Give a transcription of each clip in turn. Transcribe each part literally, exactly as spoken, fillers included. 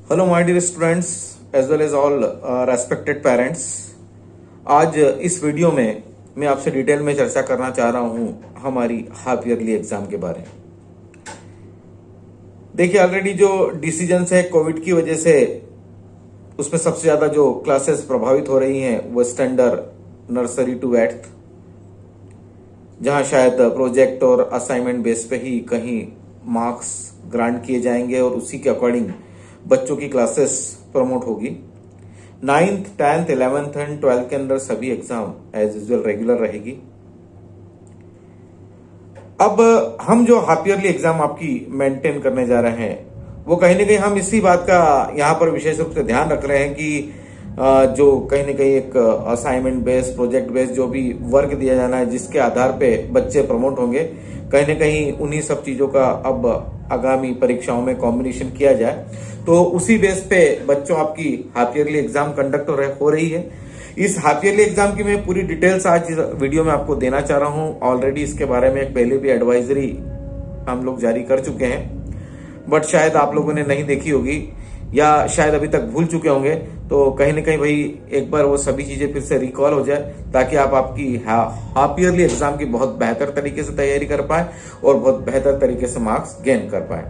Hello my dear students as well as all respected parents. आज इस video में मैं आपसे डिटेल में चर्चा करना चाह रहा हूं हमारी हाफ ईयरली एग्जाम के बारे में। देखिए, ऑलरेडी जो डिसीजंस है कोविड की वजह से, उसमें सबसे ज्यादा जो क्लासेस प्रभावित हो रही हैं वो स्टैंडर्ड नर्सरी टू एट्थ, जहां शायद प्रोजेक्ट और असाइनमेंट बेस पे ही कहीं मार्क्स ग्रांट किए जाएंगे और उसी के अकॉर्डिंग बच्चों की क्लासेस प्रमोट होगी। Ninth, tenth, eleventh and twelfth के अंदर सभी एग्जाम एज यूजुअल रेगुलर रहेगी। अब हम जो हाफ ईयरली एग्जाम आपकी मेंटेन करने जा रहे हैं वो कहीं ना कहीं हम इसी बात का यहाँ पर विशेष रूप से ध्यान रख रहे हैं कि जो कहीं ना कहीं एक असाइनमेंट बेस्ड, प्रोजेक्ट बेस्ड जो भी वर्क दिया जाना है, जिसके आधार पे बच्चे प्रमोट होंगे, कहीं ना कहीं उन्हीं सब चीजों का अब आगामी परीक्षाओं में कॉम्बिनेशन किया जाए। तो उसी बेस पे बच्चों आपकी हाफ ईयरली एग्जाम कंडक्ट हो रही है। इस हाफ ईयरली एग्जाम की मैं पूरी डिटेल्स आज वीडियो में आपको देना चाह रहा हूं। ऑलरेडी इसके बारे में पहले भी एडवाइजरी हम लोग जारी कर चुके हैं, बट शायद आप लोगों ने नहीं देखी होगी या शायद अभी तक भूल चुके होंगे। तो कहीं ना कहीं भाई एक बार वो सभी चीजें फिर से रिकॉल हो जाए, ताकि आप आपकी हाफ ईयरली एग्जाम की बहुत बेहतर तरीके से तैयारी कर पाए और बहुत बेहतर तरीके से मार्क्स गेन कर पाए।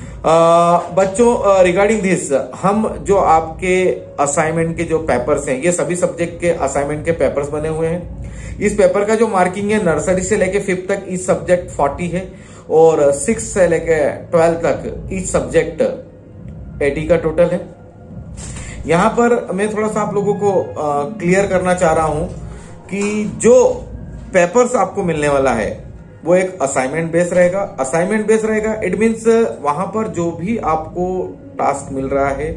Uh, बच्चों, रिगार्डिंग दिस, हम जो आपके असाइनमेंट के जो पेपर्स हैं, ये सभी सब्जेक्ट के असाइनमेंट के पेपर्स बने हुए हैं। इस पेपर का जो मार्किंग है नर्सरी से लेके फिफ्थ तक ईच सब्जेक्ट फोर्टी है और सिक्स से लेके ट्वेल्थ तक ईच सब्जेक्ट एटी का टोटल है। यहां पर मैं थोड़ा सा आप लोगों को क्लियर uh, करना चाह रहा हूं कि जो पेपर्स आपको मिलने वाला है वो एक असाइनमेंट बेस रहेगा। असाइनमेंट बेस रहेगा इट मीन्स वहां पर जो भी आपको टास्क मिल रहा है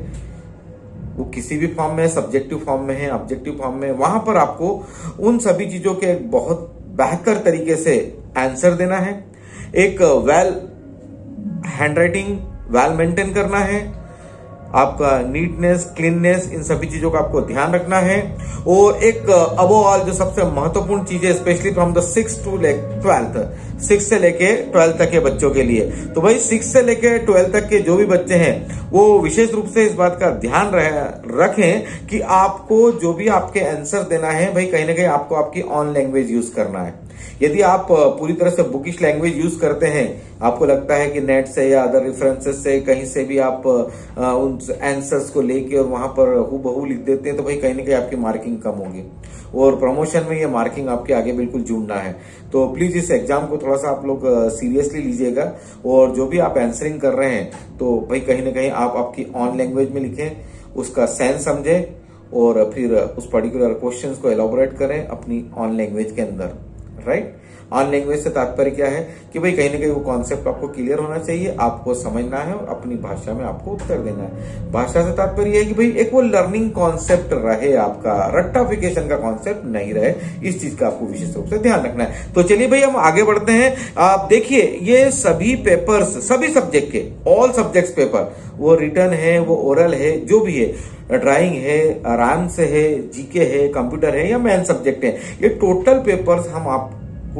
वो किसी भी फॉर्म में, सब्जेक्टिव फॉर्म में है, ऑब्जेक्टिव फॉर्म में, वहां पर आपको उन सभी चीजों के बहुत बेहतर तरीके से आंसर देना है। एक वेल हैंडराइटिंग वेल मेंटेन करना है, आपका नीटनेस, क्लीननेस, इन सभी चीजों का आपको ध्यान रखना है। और एक अबव ऑल जो सबसे महत्वपूर्ण चीजें, specially from the six to twelfth, six से लेके ट्वेल्थ तक के बच्चों के लिए, तो भाई सिक्स से लेके ट्वेल्थ तक के जो भी बच्चे हैं वो विशेष रूप से इस बात का ध्यान रखें कि आपको जो भी आपके आंसर देना है, भाई कहीं ना कहीं आपको आपकी ऑन लैंग्वेज यूज करना है। यदि आप पूरी तरह से बुकिश लैंग्वेज यूज करते हैं, आपको लगता है कि नेट से या अदर रेफरेंसेस से कहीं से भी आप उन आंसर्स को लेके और वहां पर हूबहू लिख देते हैं, तो भाई कहीं ना कहीं आपकी मार्किंग कम होगी और प्रमोशन में ये मार्किंग आपके आगे बिल्कुल जुड़ना है। तो प्लीज इस एग्जाम को थोड़ा सा आप लोग सीरियसली लीजिएगा और जो भी आप आंसरिंग कर रहे हैं तो भाई कहीं ना कहीं आप आपकी ऑन लैंग्वेज में लिखें, उसका सेंस समझें और फिर उस पर्टिकुलर क्वेश्चंस को एलॉबरेट करें अपनी ऑन लैंग्वेज के अंदर। राइट, ऑन लैंग्वेज से तात्पर्य क्या है कि भाई कहीं ना कहीं वो कॉन्सेप्ट आपको क्लियर होना चाहिए, आपको समझना है और अपनी भाषा में आपको उत्तर देना है। भाषा से तात्पर्य है कि भाई एक वो लर्निंग कॉन्सेप्ट रहे, आपका रट्टाफिकेशन का कॉन्सेप्ट नहीं रहे, इस चीज का आपको विशेष रूप से ध्यान रखना है। तो चलिए भाई हम आगे बढ़ते हैं। आप देखिए, ये सभी पेपर्स, सभी सब्जेक्ट के, ऑल सब्जेक्ट्स पेपर, वो रिटर्न है, वो ओरल है, जो भी है, ड्राइंग है, आराम से है, जीके है, कंप्यूटर है या मेन सब्जेक्ट है, ये टोटल पेपर्स हम आपको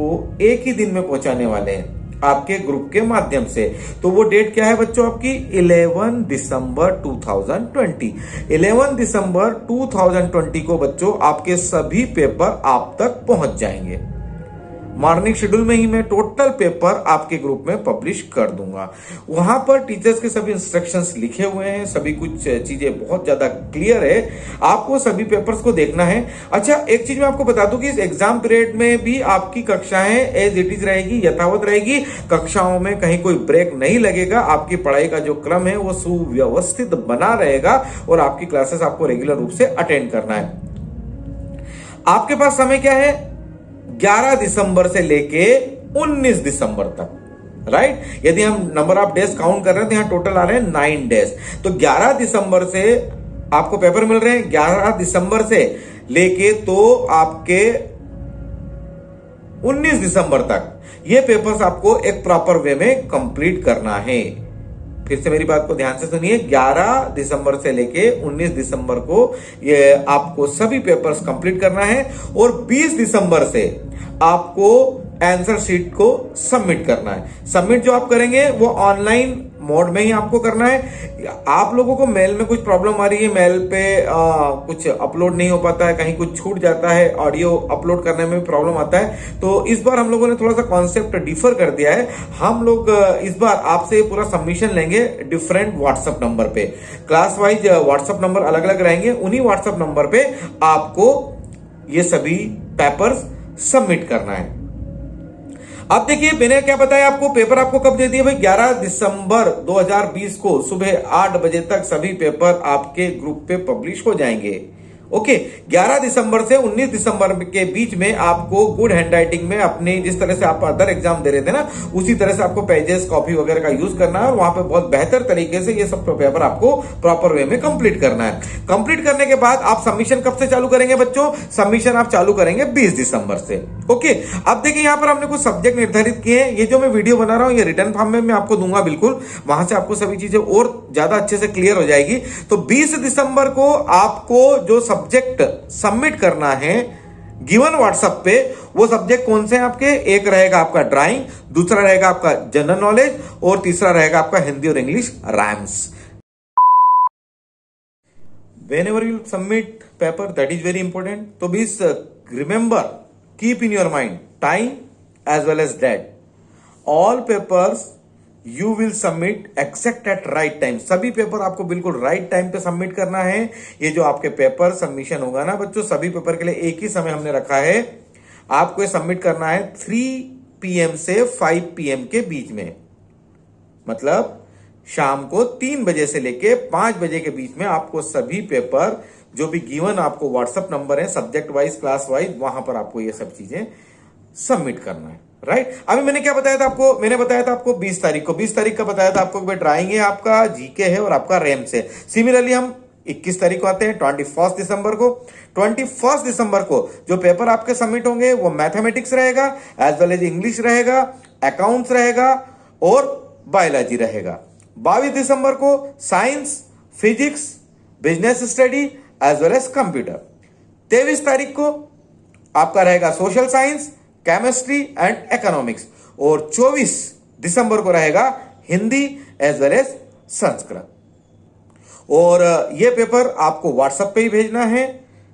एक ही दिन में पहुंचाने वाले हैं आपके ग्रुप के माध्यम से। तो वो डेट क्या है बच्चों आपकी? Eleven December two thousand twenty. Eleven December two thousand twenty को बच्चों आपके सभी पेपर आप तक पहुंच जाएंगे। मॉर्निंग शेड्यूल में ही मैं टोटल पेपर आपके ग्रुप में पब्लिश कर दूंगा। वहां पर टीचर्स के सभी इंस्ट्रक्शंस लिखे हुए हैं, सभी कुछ चीजें बहुत ज्यादा क्लियर है, आपको सभी पेपर्स को देखना है। अच्छा, एक चीज मैं आपको बता दूं कि इस एग्जाम पीरियड में भी आपकी कक्षाएं एज इट इज रहेगी, यथावत रहेगी। कक्षाओं में कहीं कोई ब्रेक नहीं लगेगा, आपकी पढ़ाई का जो क्रम है वो सुव्यवस्थित बना रहेगा और आपकी क्लासेस आपको रेगुलर रूप से अटेंड करना है। आपके पास समय क्या है? ग्यारह दिसंबर से लेके उन्नीस दिसंबर तक। राइट, यदि हम नंबर ऑफ डेज काउंट कर रहे हैं तो यहां टोटल आ रहे हैं नाइन डेज। तो ग्यारह दिसंबर से आपको पेपर मिल रहे हैं, ग्यारह दिसंबर से लेके तो आपके उन्नीस दिसंबर तक ये पेपर्स आपको एक प्रॉपर वे में कंप्लीट करना है। फिर से मेरी बात को ध्यान से सुनिए, ग्यारह दिसंबर से लेके उन्नीस दिसंबर को ये आपको सभी पेपर्स कंप्लीट करना है और बीस दिसंबर से आपको आंसर शीट को सबमिट करना है। सबमिट जो आप करेंगे वो ऑनलाइन मोड में ही आपको करना है। आप लोगों को मेल में कुछ प्रॉब्लम आ रही है, मेल पे आ, कुछ अपलोड नहीं हो पाता है, कहीं कुछ छूट जाता है, ऑडियो अपलोड करने में भी प्रॉब्लम आता है, तो इस बार हम लोगों ने थोड़ा सा कॉन्सेप्ट डिफर कर दिया है। हम लोग इस बार आपसे पूरा सबमिशन लेंगे डिफरेंट व्हाट्सएप नंबर पे। क्लास वाइज व्हाट्सएप नंबर अलग अलग रहेंगे, उन्हीं व्हाट्सएप नंबर पे आपको ये सभी पेपर्स सबमिट करना है। अब देखिए, मैंने क्या बताया आपको, पेपर आपको कब दे दिए भाई, ग्यारह दिसंबर दो हज़ार बीस को सुबह आठ बजे तक सभी पेपर आपके ग्रुप पे पब्लिश हो जाएंगे। ओके, ग्यारह दिसंबर से उन्नीस दिसंबर के बीच में आपको गुड हैंडराइटिंग में अपने जिस तरह से आप अदर एग्जाम दे रहे थे ना, उसी तरह से आपको पेजेस कॉपी वगैरह का यूज करना है और वहां पे बहुत बेहतर तरीके से ये सब पेपर आपको प्रॉपर वे में कंप्लीट करना है। कंप्लीट करने के बाद आप सबमिशन कब से चालू करेंगे बच्चों? सबमिशन आप चालू करेंगे बीस दिसंबर से। ओके, अब देखिए यहां पर हमने कुछ सब्जेक्ट निर्धारित किए हैं। ये जो मैं वीडियो बना रहा हूं ये रिटर्न फॉर्म में मैं आपको दूंगा, बिल्कुल वहां से आपको सभी चीजें और ज्यादा अच्छे से क्लियर हो जाएगी। तो बीस दिसंबर को आपको जो सब्जेक्ट सबमिट करना है गिवन व्हाट्सएप पे, वो सब्जेक्ट कौन से हैं आपके? एक रहेगा आपका ड्राइंग, दूसरा रहेगा आपका जनरल नॉलेज और तीसरा रहेगा आपका हिंदी और English rhymes. Whenever you submit paper, that is very important. So please uh, remember, keep in your mind time as well as that. All papers you will submit exact at right time. सभी paper आपको बिल्कुल right time पे submit करना है। ये जो आपके paper submission होगा ना बच्चों, सभी पेपर के लिए एक ही समय हमने रखा है। आपको ये सबमिट करना है थ्री पी एम से फाइव पी एम के बीच में, मतलब शाम को तीन बजे से लेके पांच बजे के बीच में आपको सभी पेपर जो भी गिवन आपको व्हाट्सएप नंबर है सब्जेक्ट वाइज क्लास वाइज, वहां पर आपको ये सब चीजें सबमिट करना है। राइट, अभी मैंने क्या बताया था आपको? मैंने बताया था आपको बीस तारीख को, बीस तारीख का बताया था आपको ड्राइंग है आपका, जीके है और आपका रेम्स है। सिमिलरली हम इक्कीस तारीख को आते हैं, ट्वेंटी फर्स्ट दिसंबर को। ट्वेंटी फर्स्ट दिसंबर को जो पेपर आपके सबमिट होंगे वो मैथमेटिक्स रहेगा, एज वेल एज इंग्लिश रहेगा, अकाउंट्स रहेगा और बायोलॉजी रहेगा। बाईस दिसंबर को science, physics, business study as well as computer. तेईस तारीख को आपका रहेगा social science, chemistry and economics और चौबीस दिसंबर को रहेगा Hindi as well as Sanskrit. और ये पेपर आपको व्हाट्सएप पे ही भेजना है।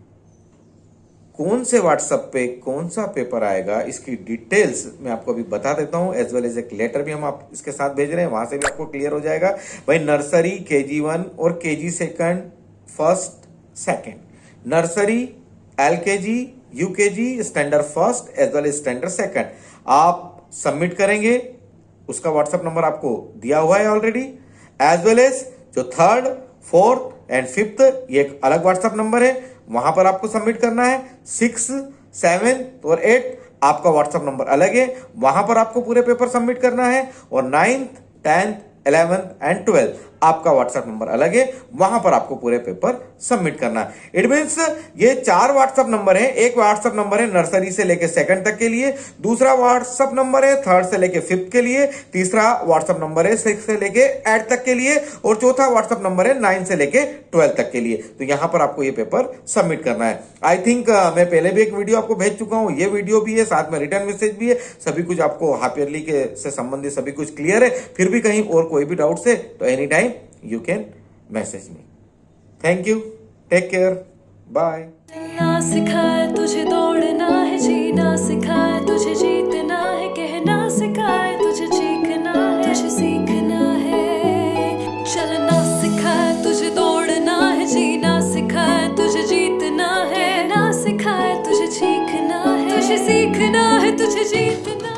कौन से व्हाट्सएप पे कौन सा पेपर आएगा इसकी डिटेल्स मैं आपको अभी बता देता हूं, एज वेल एज एक लेटर भी हम आप इसके साथ भेज रहे हैं, वहां से भी आपको क्लियर हो जाएगा। भाई नर्सरी, केजी वन और KG second, first second, nursery, LKG, UKG, standard first as well as standard second आप सबमिट करेंगे। उसका व्हाट्सएप नंबर आपको दिया हुआ है ऑलरेडी। एज वेल एज जो थर्ड, फोर्थ एंड फिफ्थ, ये एक अलग व्हाट्सएप नंबर है, वहां पर आपको सबमिट करना है। सिक्स, सेवेंथ और एट आपका व्हाट्सएप नंबर अलग है, वहां पर आपको पूरे पेपर सबमिट करना है। और ninth, tenth, eleventh and twelfth आपका व्हाट्सएप नंबर अलग है, वहां पर आपको पूरे पेपर सबमिट करना है। इट मींस ये चार व्हाट्सएप नंबर है। एक व्हाट्सएप नंबर है नर्सरी से लेके सेकंड तक के लिए, दूसरा व्हाट्सएप नंबर है थर्ड से लेके फिफ्थ के लिए, तीसरा व्हाट्सएप नंबर है सिक्स से लेके एट तक के लिए और चौथा व्हाट्सएप नंबर है नाइन से लेके ट्वेल्थ तक के लिए। तो यहां पर आपको ये पेपर सबमिट करना है। आई थिंक uh, मैं पहले भी एक वीडियो आपको भेज चुका हूं, ये वीडियो भी है, साथ में रिटर्न मैसेज भी है, सभी कुछ आपको हाफ ईयरली के से संबंधित सभी कुछ क्लियर है। फिर भी कहीं और कोई भी डाउट है तो any time you can message me. Thank you. Take care. Bye. ना सिखाए तुझे दौड़ना है, जीना सिखाए तुझे जीतना है, कहना सिखाए तुझे चीखना है, तुझे सीखना है। चलना सिखाए तुझे दौड़ना है, जीना सिखाए तुझे जीतना है, ना सिखाए तुझे चीखना है, तुझे सीखना है, तुझे जीतना है।